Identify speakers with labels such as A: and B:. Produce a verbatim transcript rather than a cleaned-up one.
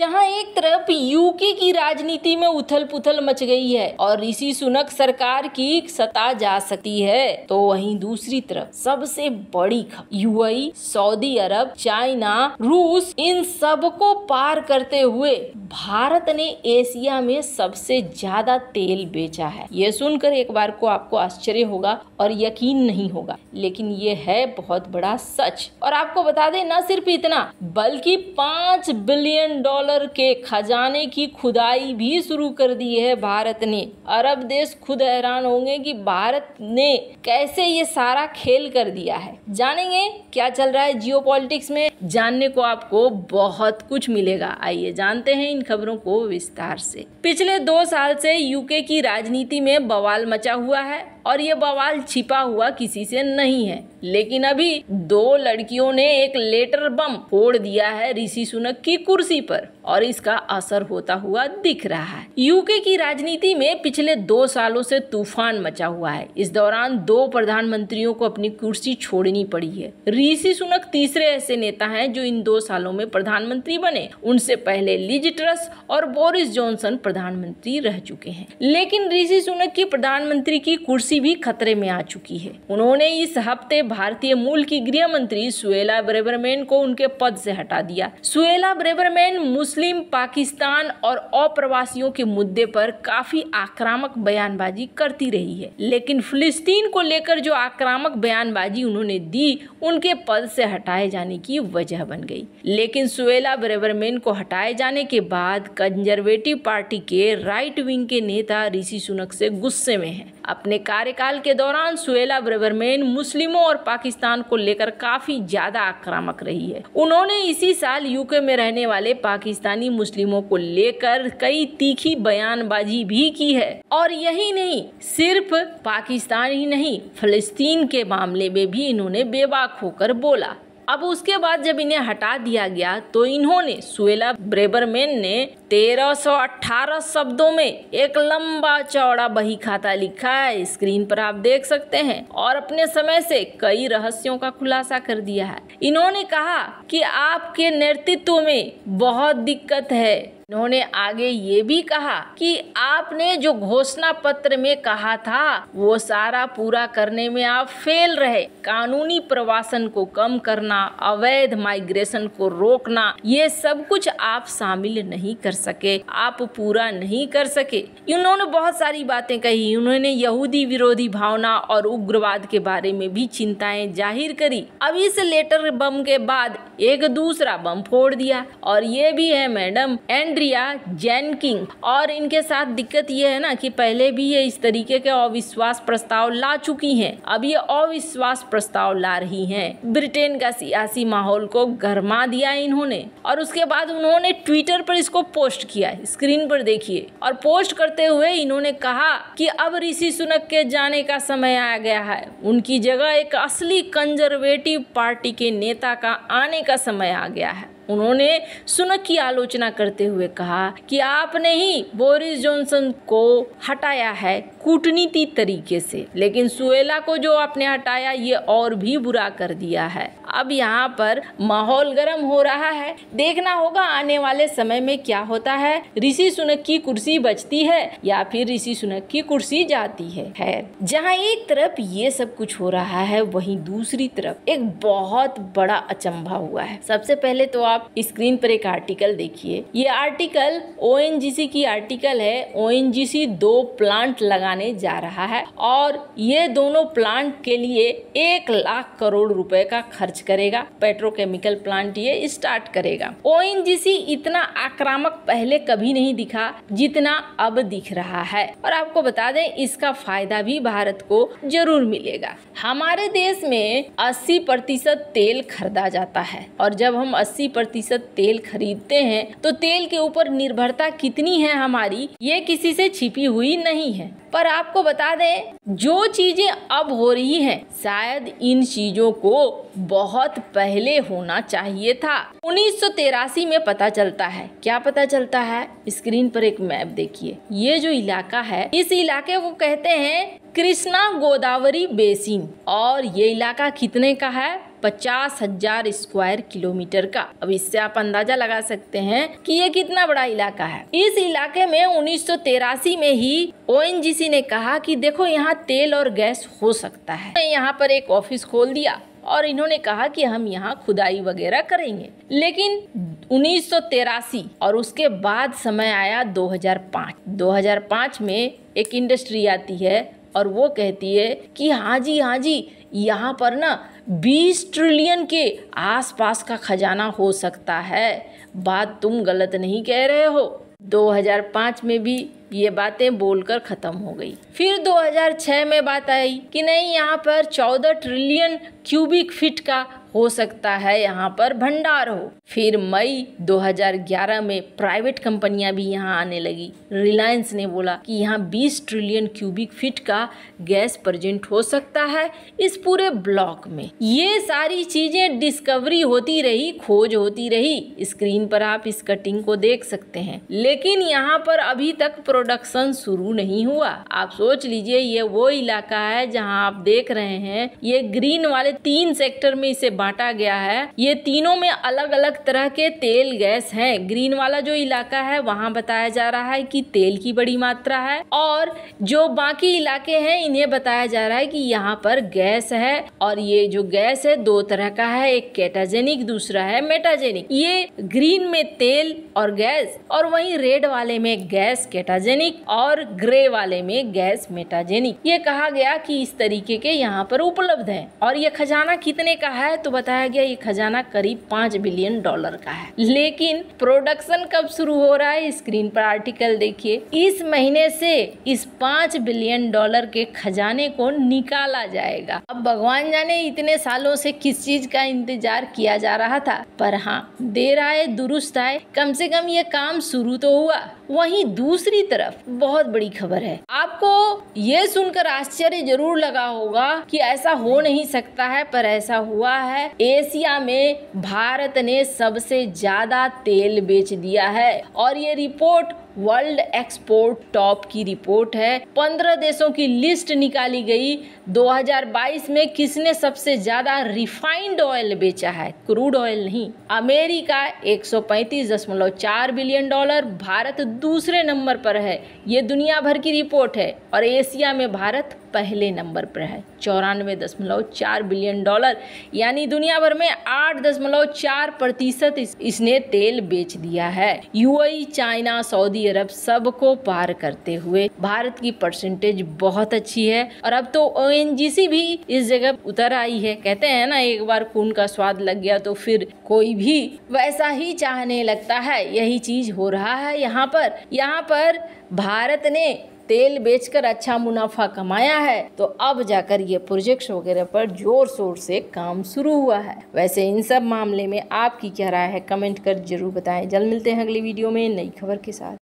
A: जहां एक तरफ यूके की राजनीति में उथल पुथल मच गई है और ऋषि सुनक सरकार की सत्ता जा सकती है, तो वहीं दूसरी तरफ सबसे बड़ी खबर यूएई, सऊदी अरब, चाइना, रूस, इन सब को पार करते हुए भारत ने एशिया में सबसे ज्यादा तेल बेचा है। ये सुनकर एक बार को आपको आश्चर्य होगा और यकीन नहीं होगा, लेकिन ये है बहुत बड़ा सच। और आपको बता दें, न सिर्फ इतना बल्कि पाँच बिलियन डॉलर के खजाने की खुदाई भी शुरू कर दी है भारत ने। अरब देश खुद हैरान होंगे कि भारत ने कैसे ये सारा खेल कर दिया है। जानेंगे क्या चल रहा है जियोपॉलिटिक्स में, जानने को आपको बहुत कुछ मिलेगा। आइए जानते हैं इन खबरों को विस्तार से। पिछले दो साल से यूके की राजनीति में बवाल मचा हुआ है और ये बवाल छिपा हुआ किसी से नहीं है, लेकिन अभी दो लड़कियों ने एक लेटर बम फोड़ दिया है ऋषि सुनक की कुर्सी पर और इसका असर होता हुआ दिख रहा है। यूके की राजनीति में पिछले दो सालों से तूफान मचा हुआ है। इस दौरान दो प्रधानमंत्रियों को अपनी कुर्सी छोड़नी पड़ी है। ऋषि सुनक तीसरे ऐसे नेता हैं जो इन दो सालों में प्रधानमंत्री बने। उनसे पहले लिज ट्रस और बोरिस जॉनसन प्रधानमंत्री रह चुके हैं, लेकिन ऋषि सुनक की प्रधानमंत्री की कुर्सी भी खतरे में आ चुकी है। उन्होंने इस हफ्ते भारतीय मूल की गृह मंत्री सुएला ब्रेवरमैन को उनके पद से हटा दिया। सुएला ब्रेवरमैन मुस्लिम, पाकिस्तान और अप्रवासियों के मुद्दे पर काफी आक्रामक बयानबाजी करती रही है, लेकिन फिलिस्तीन को लेकर जो आक्रामक बयानबाजी उन्होंने दी उनके पद से हटाए जाने की वजह बन गई। लेकिन सुएला ब्रेवरमैन को हटाए जाने के बाद कंजर्वेटिव पार्टी के राइट विंग के नेता ऋषि सुनक से गुस्से में हैं। अपने कार्यकाल के दौरान सुएला ब्रेवरमैन मुस्लिमों और पाकिस्तान को लेकर काफी ज्यादा आक्रामक रही है। उन्होंने इसी साल यूके में रहने वाले पाकिस्तानी मुस्लिमों को लेकर कई तीखी बयानबाजी भी की है। और यही नहीं, सिर्फ पाकिस्तान ही नहीं, फिलिस्तीन के मामले में भी इन्होंने बेबाक होकर बोला। अब उसके बाद जब इन्हें हटा दिया गया तो इन्होंने सुएला ब्रेवरमैन ने तेरह सौ अठारह शब्दों में एक लंबा चौड़ा बही खाता लिखा है, स्क्रीन पर आप देख सकते हैं, और अपने समय से कई रहस्यों का खुलासा कर दिया है। इन्होंने कहा कि आपके नेतृत्व में बहुत दिक्कत है। इन्होंने आगे ये भी कहा कि आपने जो घोषणा पत्र में कहा था वो सारा पूरा करने में आप फेल रहे। कानूनी प्रवासन को कम करना, अवैध माइग्रेशन को रोकना, ये सब कुछ आप शामिल नहीं कर सके, आप पूरा नहीं कर सके। इन्होंने बहुत सारी बातें कही। उन्होंने यहूदी विरोधी भावना और उग्रवाद के बारे में भी चिंताएं जाहिर करी। अब इस लेटर बम के बाद एक दूसरा बम फोड़ दिया और ये भी है मैडम एंड्रिया जेनकिंस। और इनके साथ दिक्कत ये है ना कि पहले भी ये इस तरीके के अविश्वास प्रस्ताव ला चुकी हैं। अब ये अविश्वास प्रस्ताव ला रही हैं। ब्रिटेन का सियासी माहौल को गरमा दिया इन्होंने और उसके बाद उन्होंने ट्विटर पर इसको पोस्ट किया, स्क्रीन पर देखिए। और पोस्ट करते हुए इन्होंने कहा कि अब ऋषि सुनक के जाने का समय आ गया है, उनकी जगह एक असली कंजर्वेटिव पार्टी के नेता का आने का समय आ गया है। उन्होंने सुनक की आलोचना करते हुए कहा कि आपने ही बोरिस जॉनसन को हटाया है कूटनीति तरीके से, लेकिन सुएला को जो आपने हटाया ये और भी बुरा कर दिया है। अब यहाँ पर माहौल गर्म हो रहा है, देखना होगा आने वाले समय में क्या होता है। ऋषि सुनक की कुर्सी बचती है या फिर ऋषि सुनक की कुर्सी जाती है। खैर, जहाँ एक तरफ ये सब कुछ हो रहा है, वहीं दूसरी तरफ एक बहुत बड़ा अचंभा हुआ है। सबसे पहले तो आप स्क्रीन पर एक आर्टिकल देखिए। ये आर्टिकल ओ एन जी सी की आर्टिकल है। ओ एन जी सी दो प्लांट लगाने जा रहा है और ये दोनों प्लांट के लिए एक लाख करोड़ रुपए का खर्च करेगा। पेट्रोकेमिकल प्लांट ये स्टार्ट करेगा। ओ एन जी सी इतना आक्रामक पहले कभी नहीं दिखा जितना अब दिख रहा है और आपको बता दें इसका फायदा भी भारत को जरूर मिलेगा। हमारे देश में अस्सी प्रतिशत तेल खरीदा जाता है और जब हम अस्सी प्रतिशत तेल खरीदते हैं तो तेल के ऊपर निर्भरता कितनी है हमारी, ये किसी से छिपी हुई नहीं है। पर आपको बता दें जो चीजें अब हो रही हैं शायद इन चीजों को बहुत पहले होना चाहिए था। उन्नीस सौ तिरासी में पता चलता है। क्या पता चलता है? स्क्रीन पर एक मैप देखिए। ये जो इलाका है इस इलाके को कहते हैं कृष्णा गोदावरी बेसिन और ये इलाका कितने का है? पचास हजार स्क्वायर किलोमीटर का। अब इससे आप अंदाजा लगा सकते हैं कि ये कितना बड़ा इलाका है। इस इलाके में उन्नीस सौ तिरासी में ही ओ एन जी सी ने कहा कि देखो यहाँ तेल और गैस हो सकता है। यहाँ पर एक ऑफिस खोल दिया और इन्होंने कहा कि हम यहाँ खुदाई वगैरह करेंगे। लेकिन उन्नीस सौ तिरासी और उसके बाद समय आया दो हज़ार पाँच। दो हज़ार पाँच में एक इंडस्ट्री आती है और वो कहती है कि हाँ जी हाँ जी यहाँ पर ना बीस ट्रिलियन के आसपास का खजाना हो सकता है। बात तुम गलत नहीं कह रहे हो। दो हज़ार पाँच में भी ये बातें बोलकर खत्म हो गई। फिर दो हज़ार छह में बात आई कि नहीं यहाँ पर चौदह ट्रिलियन क्यूबिक फीट का हो सकता है, यहाँ पर भंडार हो। फिर मई दो हज़ार ग्यारह में प्राइवेट कंपनियां भी यहाँ आने लगी। रिलायंस ने बोला कि यहाँ बीस ट्रिलियन क्यूबिक फीट का गैस प्रेजेंट हो सकता है इस पूरे ब्लॉक में। ये सारी चीजें डिस्कवरी होती रही, खोज होती रही। स्क्रीन पर आप इस कटिंग को देख सकते हैं, लेकिन यहाँ पर अभी तक प्रोडक्शन शुरू नहीं हुआ। आप सोच लीजिए ये वो इलाका है जहाँ आप देख रहे हैं ये ग्रीन वाले तीन सेक्टर में इसे बांटा गया है। ये तीनों में अलग अलग तरह के तेल गैस हैं। ग्रीन वाला जो इलाका है वहाँ बताया जा रहा है कि तेल की बड़ी मात्रा है, और जो बाकी इलाके हैं इन्हें बताया जा रहा है कि यहाँ पर गैस है। और ये जो गैस है दो तरह का है, एक कैटाजेनिक, दूसरा है मेटाजेनिक। ये ग्रीन में तेल और गैस, और वहीं रेड वाले में गैस कैटाजेनिक और ग्रे वाले में गैस मेटाजेनिक। ये कहा गया कि इस तरीके के यहाँ पर उपलब्ध है। और ये खजाना कितने का है तो बताया गया ये खजाना करीब पाँच बिलियन डॉलर का है। लेकिन प्रोडक्शन कब शुरू हो रहा है, स्क्रीन पर आर्टिकल देखिए। इस महीने से इस पाँच बिलियन डॉलर के खजाने को निकाला जाएगा। अब भगवान जाने इतने सालों से किस चीज का इंतजार किया जा रहा था, पर हाँ देर आए दुरुस्त आए, कम से कम ये काम शुरू तो हुआ। वहीं दूसरी तरफ बहुत बड़ी खबर है। आपको ये सुनकर आश्चर्य जरूर लगा होगा कि ऐसा हो नहीं सकता है, पर ऐसा हुआ है। एशिया में भारत ने सबसे ज्यादा तेल बेच दिया है, और ये रिपोर्ट वर्ल्ड एक्सपोर्ट टॉप की रिपोर्ट है। पंद्रह देशों की लिस्ट निकाली गई। दो हज़ार बाईस में किसने सबसे ज्यादा रिफाइंड ऑयल बेचा है, क्रूड ऑयल नहीं। अमेरिका एक सौ पैंतीस दशमलव चार बिलियन डॉलर, भारत दूसरे नंबर पर है। ये दुनिया भर की रिपोर्ट है। और एशिया में भारत पहले नंबर पर है, चौरानवे दशमलव चार बिलियन डॉलर, यानी दुनिया भर में आठ दशमलव चार प्रतिशत इसने तेल बेच दिया है। यूएई, चाइना, सऊदी अरब सबको पार करते हुए भारत की परसेंटेज बहुत अच्छी है। और अब तो ओ एन जी सी भी इस जगह उतर आई है। कहते हैं ना, एक बार खून का स्वाद लग गया तो फिर कोई भी वैसा ही चाहने लगता है। यही चीज हो रहा है यहाँ पर। यहाँ पर भारत ने तेल बेचकर अच्छा मुनाफा कमाया है, तो अब जाकर ये प्रोजेक्ट्स वगैरह पर जोर शोर से काम शुरू हुआ है। वैसे इन सब मामले में आपकी क्या राय है, कमेंट कर जरूर बताएं। जल्द मिलते हैं अगली वीडियो में नई खबर के साथ।